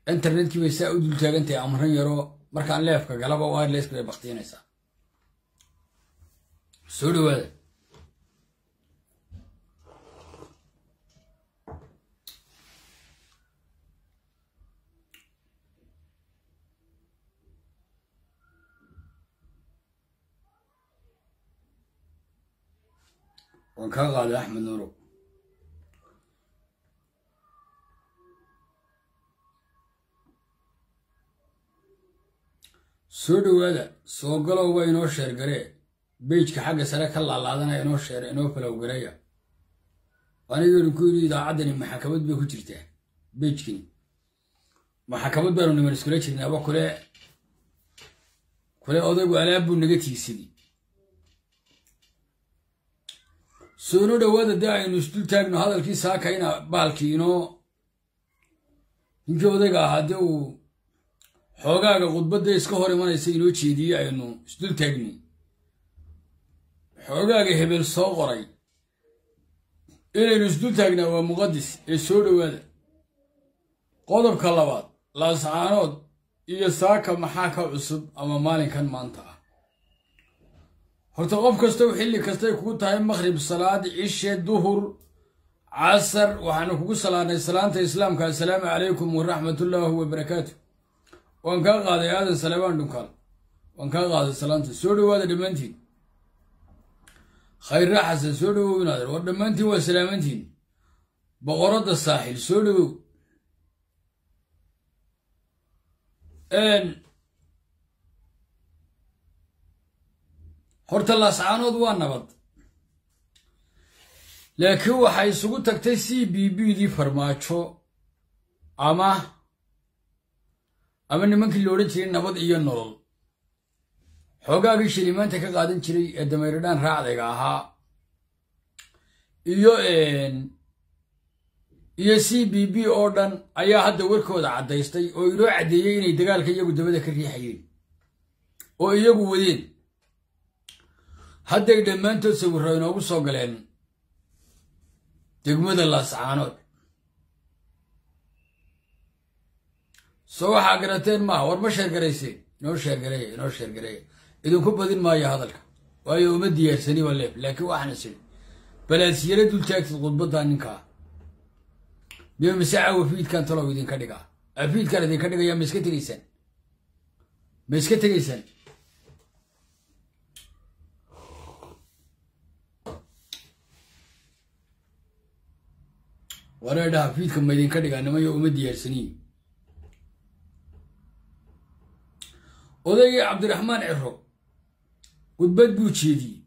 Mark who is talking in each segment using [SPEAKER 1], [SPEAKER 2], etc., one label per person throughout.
[SPEAKER 1] internet kii bay saa u dul taagantay amran yaro markaan leefka galaba wireless bay baqtiinaysaa soo dhawaada وكان قال أحمد نورو سودو هذا سوقلو وينو شير قريه بيجك حق سلك الله لعدنا ينو شير ينو فلو قريه أنا يقول كوري إذا عدني محاكمات بيكو جرته بيجكني محاكمات باروني من سكوليتش إن أبا كله أضرب ألعاب ونجتي سيدي سونو دوّد داعي نستل تاجنا هذا الكيس هاكينا بالكينو إنك وذاك هادو حوجا قطب ده إسكهوري ما يصيروا تشيدي إنه استل تاجني حوجا هبل صغري إلى نستل تاجنا ومقدس السودو هذا قدر كلابات لا سعانود يساك محاكا عصب أما مالين كان منطقة هرتقف كستو حلي كستو يكون تايم مغرب الصلاة عشاء الظهر عصر وحنكو صلاة الإسلام كان السلام عليكم ورحمة الله وبركاته وان كان غادي هذا السلام دكان وان كان غادي السلام سودو هذا دمنتي خير حسن سودو ونادر ودمنتي وسلامتي بغرض الساحل سودو ان هرت الله سعانود وانبض لكن هو حيسوق تكتسي بي دي فرماتشو اما نمانك اللوري تشري نبض إيو النرول حوغاقي شليمان تكا قادن تشري الدميردان راعدك آها إيو سي بي أوردن أيا هادا وركودا عدايستي oo ilo cadeeyay inay dagaalka iyagu dabada ka riixayeen oo iyagu wadeen hadda dhamaantood sawirro inoogu soo galeen degmada Laascaanood soo waxa garateen ma war ma sheer gareysay inoo sheer gareey idinku badin maayo hadalka waayo uma diyaarsani walaal laakiin waxaan isii balaasiyada dul taagtay qodbada ninka بيوم ساعة وفيد كان طلعوا يدين كدقة أفيد كان يدين كدقة يا مسكت ليسن ورا ده أفيد كم يدين كدقة أنا ما يوم ديار سنين وده عبد الرحمن عرو وتبد بوتشيدي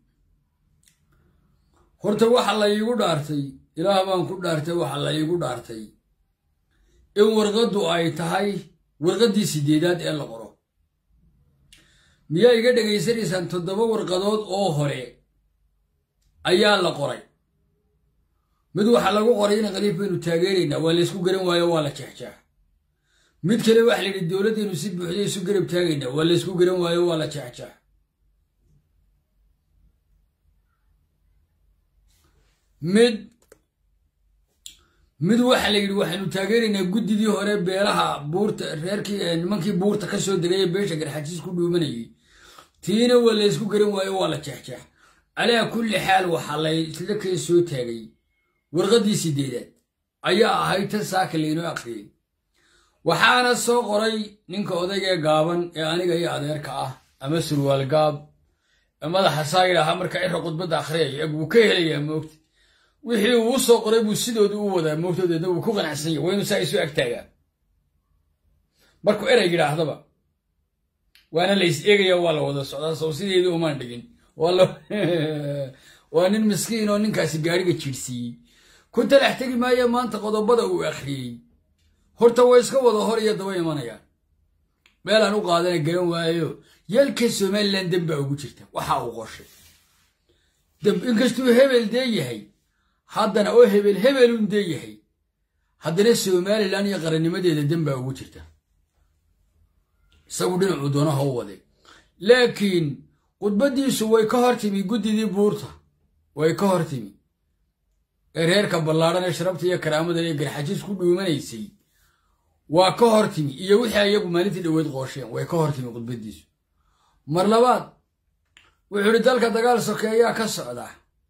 [SPEAKER 1] هرت واحد الله يقول دارتي إلى ما نقول دارتي وحلا يقول دارتي إن ورقدوا أي تهاي ورقدي سديدات إلا قرو ميا يقدر يصير إنسان تدبر ورقدات آخره أيام لا قري مدو حلاقو قرينا قريب إنه تاجرنا ولا يسكو قرن ولا كحجة مد كله واحد للدولة إنه يسيب بحدي يسكو قرب تاجرنا ولا يسكو قرن ولا كحجة mid waxa la yiri waxaanu taageerinaa gudidii hore beelaha buurta reerkii nimankii buurta ka soo degay beesha garxajiis ku dhuumanayay tiina wala isku garan waayo wala jeexjeex ala kulli xaal waxa la isla ka soo taagay warqadii sideedaad ayaa ahayd tan saakaleeno aqriyay waxaana soo qoray ninka odayga gaaban ee aniga iyo adeerka ah ama surwaal gaab madaxa saayiraha marka ay qodbada akhriyay uu ka helay moogta wixii uu soo qoray buu sidoodu u wadaa moogtoodeedna uu ku qanacsan yahay waynu saa isu agtaagaa markuu erey yidhaahdaba waana la is eegaya waa la wada socdaa soo sideedii umaan dhigin waa nin miskiin oo ninkaasi gaariga jiirsiiyey ku talax tegi maayo maanta qodobada uu akhriyey horta way iska wada hor iyo daba imanayaan meelaan u qaadana garan waayo yalka Somaliland damba ugu jirta waxa uu qorshay dab inkastuu hebel deeyahay haddana oo hebel un deeyahay haddana Somaliland iyo qarannimadeeda damba ugu jirta isagu dhinacu doona ha wade laakiin qodbadiisu way ka hortimi gudidii buurta way ka hortimi reerka ballaaran ee sharafta iyo karaamada iyo garxajiis ku dhuumanaysay وكهرتمي يوحي أيقو مالتي دويد غوشين وكهرتمي قد بديس مرلبات وحوري دالك دقال سوكيا كسعدا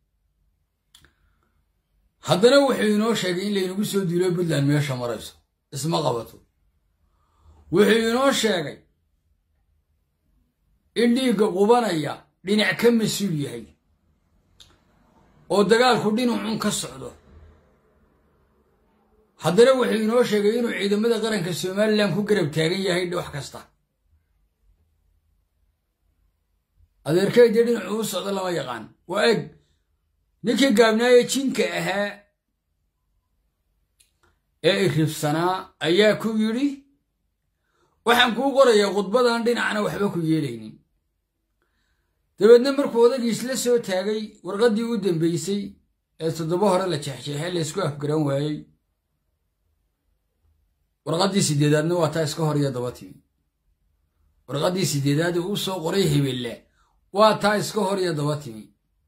[SPEAKER 1] haddana wuxuu inoo sheegay in laynagu soo diilo Puntland meesha marayso isma qabato wuxuu inoo sheegay in dhiigga qubanaya dhinac ka mas'uul yahay oo dagaalku dhinacuun ka socdo haddana wuxuu inoo sheegay inuu ciidamada qaranka Soomaaliland ku garab taagan yahay wax kasta adeerkay dhinacu u socdo lama yaqaan waa eeg ninkii gaabnaaye jinka ahaa ee irifsanaa ayaa ku yidhi waxaan kuu qorayaa khudbadan dhinacna waxba ku yeelaynin dabeedna markuu odagiis la soo taagay warqaddii u dambaysay ee 7 hore la jeexjeexay la isku afgaran waayey warqaddii 8aadna waa taa iska hor iyo daba timi warqaddii 8aad uu soo qoray hebelle waa taa iska hor iyo daba timi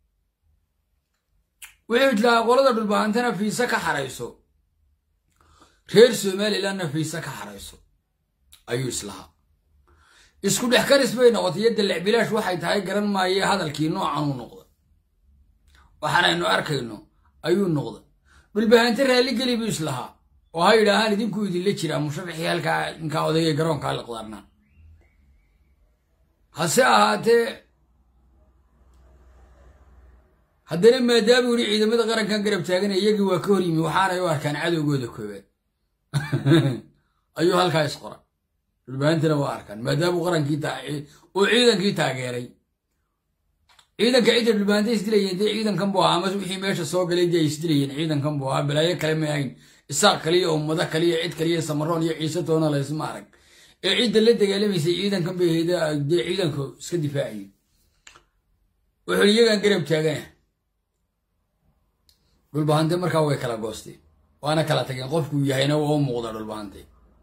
[SPEAKER 1] wuxuu la qolada dhulbaantana fiisa ka xarayso reer Soomaaliland fiisa ka xarayso ayuu islaha isku dhaxkaris bay noqotay yada lacbilaash waxay tahay garan maayay hadalkii noocan uu noqdo waxaanu arkayno ayuu noqdo dhulbaanta raali gali buu islaha oo hay ilaahan idinku idin la jira musharaxii halka inka odayay garoonka la qadarna hase ahaatee haddana maadaama uu ciidamada qarankan garab taagan iyagii waa ka hor yimi waxaana ay u arkaan cadowgooda koowaad ayuu halkaa isqora dhulbaantana waa arkaan maadaama qarankii oo ciidankii taageeray ciidanka ciidan dhulbaanta isdilayeen dee ciidankan buu ahaa wixii meesha soo galay dee isdilayeen ciidankan buu ahaa balaayo kale ma ahayn isaaq kaliya oo ummado kaliya cid kaliya samaroon iyo ciise toona la isma arag ee cidda la dagaalamaysay ciidankan bay ahayd dee ciidanku iska difaaciyey wuxuu iyagan garab taagana dhulbaante markaa way kala goosteen waana kala tageen qofku yahayna waa u muuqda dhulbaante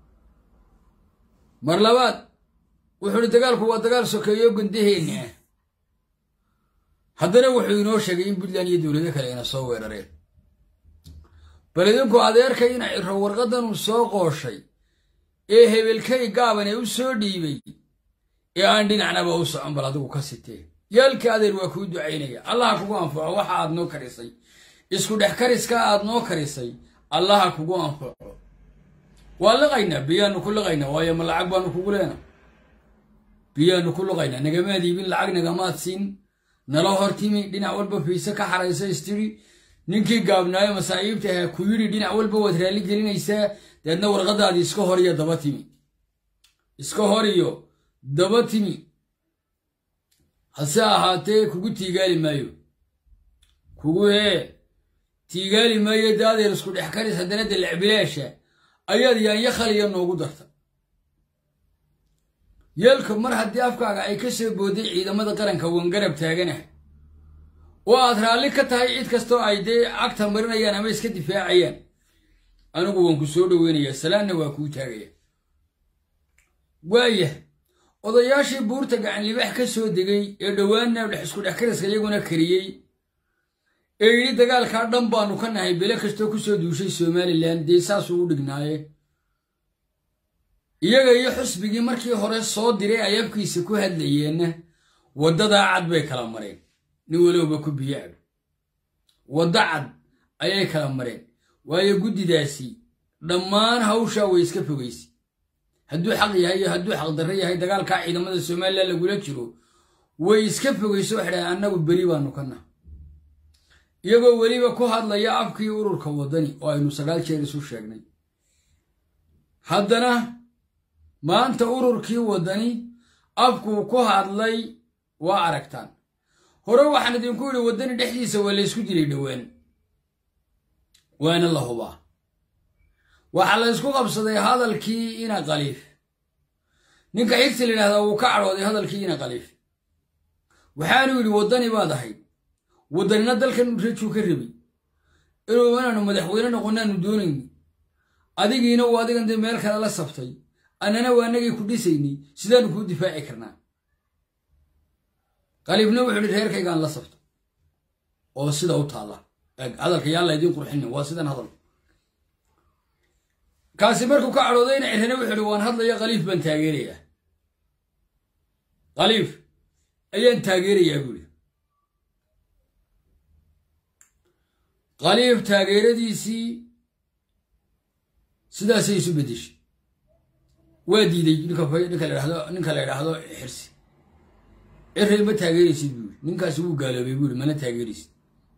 [SPEAKER 1] mar labaad wuxuu dagaalku waa dagaal sokeeyo gundaheena haddana wuxuu inoo sheegay in Puntland iyo dawladda kale ina soo weerareen baladinku adeerkay in ay warqadan uu soo qooshay ee hebelkay gaaban ee u soo dhiibay ee aan dhinacnaba u socon bal adigu ka sitee yaalka adeer waa ku ducaynaya allah kugu anfaco waxa aad noo karisay isku dhaxkariska aad noo karisay allah kugu anfaco waa laqayna biyaanu ku laqayna waayo ma lacag baanu kugu leena biyaanu ku laqayna nagamaadi bin lacag nagamaad siin nala hortimi dhinac walba fiisa ka xaraysa istiri ninkii gaabnaayo masaayiibta ah ku yiri dhinac walba wad raali gelinaysa dadna warqadaadi iska hor iyo daba timi iska hor iyo daba timi hase ahaatee kugu tiigaali maayo kugu tiigaali maayo daadeer isku dhaxkaris haddana lacbilaasha ayaad yaan yakhaliya noogu darta yalka mar haddii afkaaga ay ka soo booday ciidamada qaranka wan garab taaganahay oo aad raalli ka tahay cid kastoo ay dee agta marinayaan ama iska difaacayaan anigu waan ku soo dhaweynayaa salaanna waa kuu taagaya waaya odayaashii buurta gacan libax ka soo degay ee dhowaanna isku dhaxkariska iyaguna kariyey ee yidhi dagaalkaa dhan baanu ka nahay bele kastoo ku soo duushay Somaliland dee saasuu u dhignaaye iyaga iyo xusbigii markii hore soo diray ayabkiisa ku hadlayeenna waddadaa cad bay kala mareen nin walowba ku biyaab wadda cad ayay kala mareen waayo guddidaasi dhammaan hawshaa way iska fogaysay hadduu xaq yahay iyo hadduu xaq darro yahay dagaalkaa ciidamada Somaliland lagula jiro way iska fogayso waxay annagu beri baanu ka nahay iyagoo weliba ku hadlaya afkii ururka wadani oo aynu 9 jeer isu sheegnay haddana maanta ururkii wadani afku ku hadlay waa aragtaan hore waxaan idinku yiri wadani dhexdiisa waa la isku dilay dhawaan waana la hubaa waxa la isku qabsaday hadalkii ina qaliif ninka xigta leeyahay uu ka carooday hadalkii ina qaliif waxaanu yiri wadani baad ahayd wadanina dalkan rajuu ka rabay inuu wanaanu madaxweyne noqonaanu doonayni adigiina waa adigan meel kale la sabtay annana waa nagay ku dhisayni sidaan ku difaaci karnaa qalibna wuxuu reerkaygaan la sabto oo sida u taala hadalka yalla idin qurxin waa sidan hadal كاسي مركو كعرضين عرهنا وحلوان هذا يا غليف بن تاجيرية غليف أيان تاجيرية يقول غليف تاجيرة دي سدا سيسو بديش وادي دي نكلا هذا حرسي عرهنا بتاجيري سيبول نكاسو قالوا بيقول ما نتاجيري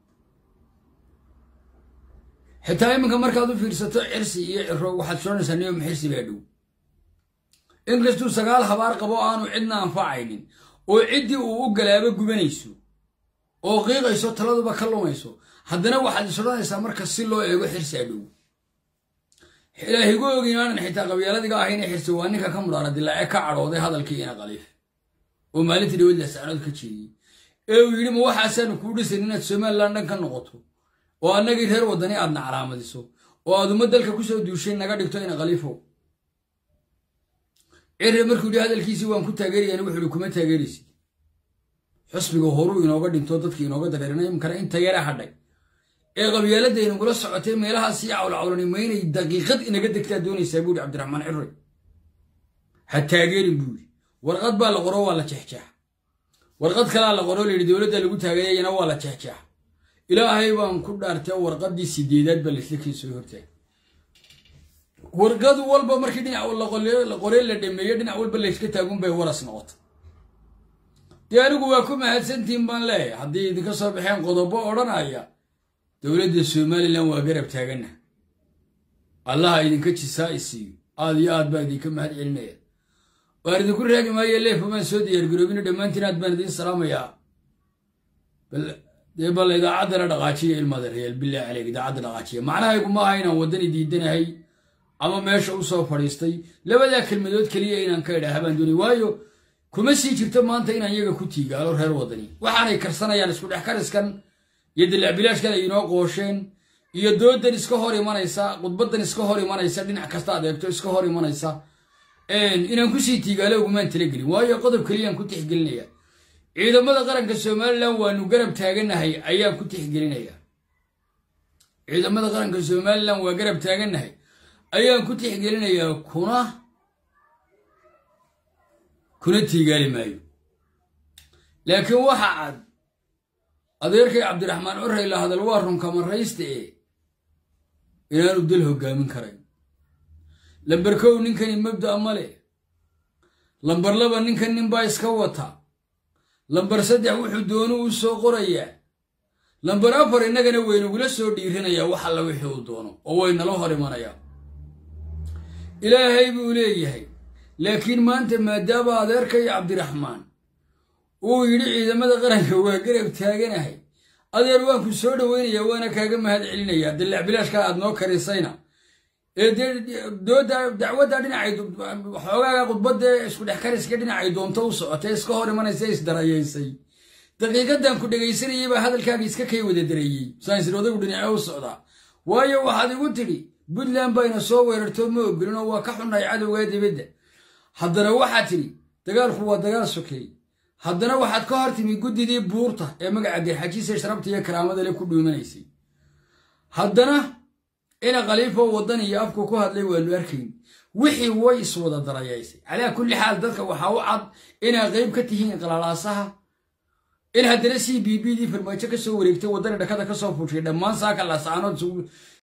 [SPEAKER 1] حتى يوم كان مركضوا في رسالة عرسي واحد شلون سنيهم حرسي بعدو إنجلستو سقال خبار قبوان وعدنا أنفعين وعدي وقلابة جبنيسو وغير يسوع ثلاثة بكلم يسوع حدنا واحد شلون يسمر كسيلو يقول حرسي عدو إلا يقول جينا حتى قبيلة دي قاهين حرسي وانك كم دارة دلا كعروضي هذا الكيان غليف ومالت اللي ولد سعود كتشي ويجي مو حسن كل سنين تسمى لندن كان نقطه وأنا جيت هرب ودني أدنى علامة ديسو وهذا مدة الكوسة دوشين نقدر نكتوين غليفه إيه مركو دي هذا الكيسي وان كنت تاجري أنا وحلو كم تاجريسي حسب جوهرو ينوقد انتوضت كي ينوقد غيرنا يمكن أنت تاجر حدا إيه قبيلة ده ينقول الساعتين ما لها ساعة ولا عورني ما ين دقيقة إن قد كتادوني سابولي عبد الرحمن عري حتى تاجري بولي ورقد بالغرو ولا تحجح ورقد كلا الغرو اللي دولته اللي قلت تاجري أنا ولا تحجح إلهي وان كل أرتاح ورقدي سديدات بالسلك يسويرته ورقد والبا مركدين أول لقريل لدمية أول بالسلك تقوم به ورا سنوات تيارو قواكم هالسنتين بان لا حدي ذيك الصباحين قضبوا أورنا يا دولة السومال اللي هو قرب تاجنا الله يدين كتش سايسي آديات بعدي كم هاد علمية وارد كل رجل ما يلف من سودي يرجعون دمانتنا بندين سلام يا يبغى إذا عدنا دقاشية المدر هي بالله عليك إذا عدنا دقاشية معناها يقول ما هينا ودني ديدنا هي أما ماشي أوصل فريستي لا بد كلمة دوت كلية إن كيدا هبان دوني وايو كمسي جبت ما أنت إن يجا كتي قالوا هير ودني وحنا يكرسنا يعني سكول حكارس كان يد العبلاش كذا يناق وشين يدود دنيس كهوري ما نيسا قد بد دنيس كهوري ما نيسا دين عكستا ده بتوس كهوري ما نيسا إن كوسي تي قالوا وما تلقني وايو قدر كلية كنت حقلني إذا ما ذكرنا كسومالنا ونقرب تاجنا هي أيام كنت حجرين هي إذا ما ذكرنا كسومالنا وقرب تاجنا هي أيام كنت حجرين هي كنت تيجالي مايو لكن واحد أذكر عبد الرحمن عري إلى هذا الوارم كمان رئيس إيه إلى ردله قام كريم لبركو نكني مبدأ أمله لبرلبا نكني نبايس كوتها لمبر سدح وحو دونو سو قريا لمبر افر انغنا وينو ولا سو ديرينيا waxa la wixii doono oo wayna la horimanaya ilaahay buu leeyahay laakiin maanta maadaaba adeerkay Cabdiraxmaan oo yiri ciidamada qaranka waa garab taaganahay adeer waan ku soo dhaweynaya waana kaaga mahad celinaya dalac bilaashka aad noo karisayna dacwada dhinacay xogaaga qudbada isku dhex kariska dhinacay doonto u socotay iska hor imanaysa is darayeysay daqiiqadan ku dhageysanayay ba hadalkaaga iska kay wada dareeyay saynis rodagu dhinacay u socda waayo waxaad igu tiri Puntland bayna soo weerarto ma ogolino waa ka xunay cadawga dibadda haddana waxaad tiri dagaalku waa dagaal sokay haddana waxaad ka hortimi gudidii buurta ee magaca garxajiisa sharabta iyo karaamada le ku dhuumanaysay haddana إنا غليفة وضني يأفكو كهاد لي والوركين وحي ويس ودا درايسي على كل حال ذلك وحاوعد إنا غيب كتهين قلالاسها إنا هدرسي بي دي في المايشة كسو وريكتو ودنا دكادا كسو فوشي دمان ساكا لاسانو